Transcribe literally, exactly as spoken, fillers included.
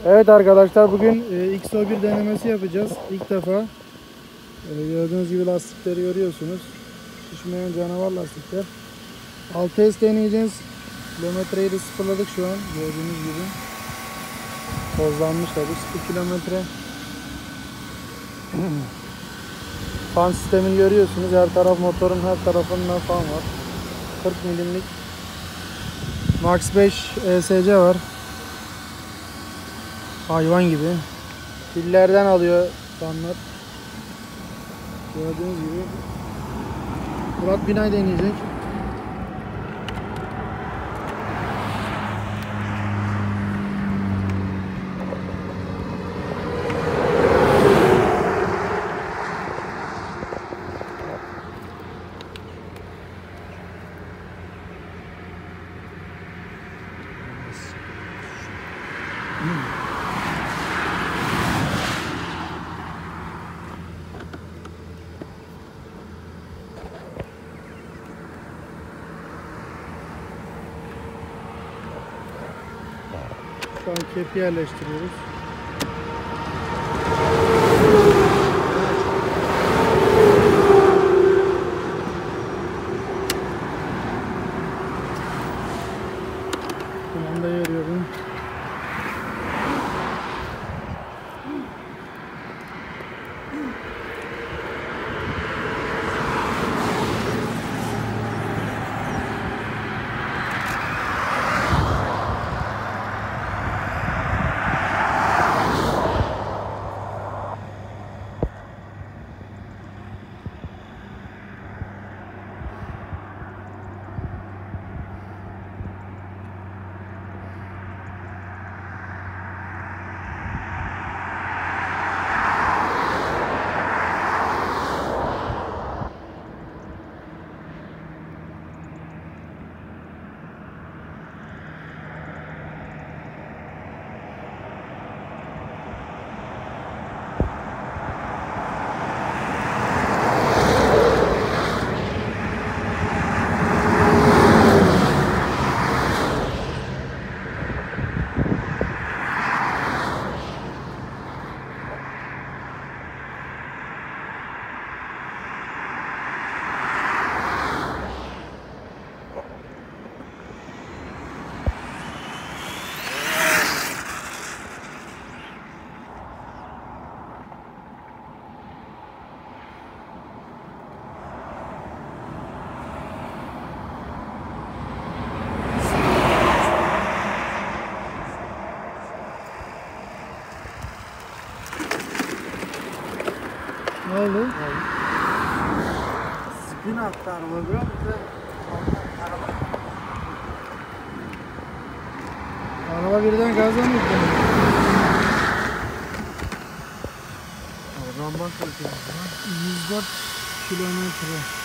Evet arkadaşlar, bugün e, X O bir denemesi yapacağız. İlk defa e, gördüğünüz gibi lastikleri görüyorsunuz. Şişmeyen canavar lastikler. altı S deneyeceğiz. Kilometreyi de sıfırladık şu an gördüğünüz gibi. Tozlanmış tabi, sıfır kilometre. Fan sistemini görüyorsunuz. Her taraf, motorun her tarafında fan var. kırk milimlik Max beş E S C var. Hayvan gibi. Pillerden alıyor fanlar. Gördüğünüz gibi. Murat Binay deneyecek. Şu an kepi yerleştiriyoruz. Kumandayı veriyorum. Ne oldu? Spin attı araba biliyor musun? Araba birden gaza mı gitti? Oradan bak bakayım. yüz dört kilometre.